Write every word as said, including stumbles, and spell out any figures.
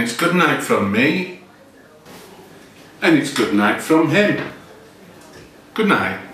it's good night from me. And it's good night from him. Good night.